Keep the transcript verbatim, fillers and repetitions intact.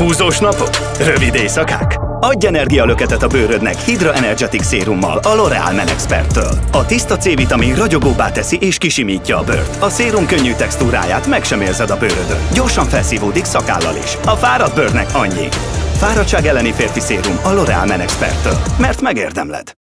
Húzós napok? Rövid éjszakák? Adj energialöketet a bőrödnek Hydra Energetic szérummal a L'Oréal Men Expert-től. A tiszta C-vitamin ragyogóbbá teszi és kisimítja a bőrt. A szérum könnyű textúráját meg sem érzed a bőrödön. Gyorsan felszívódik szakállal is. A fáradt bőrnek annyi. Fáradtság elleni férfi szérum a L'Oréal Men Expert-től, mert megérdemled.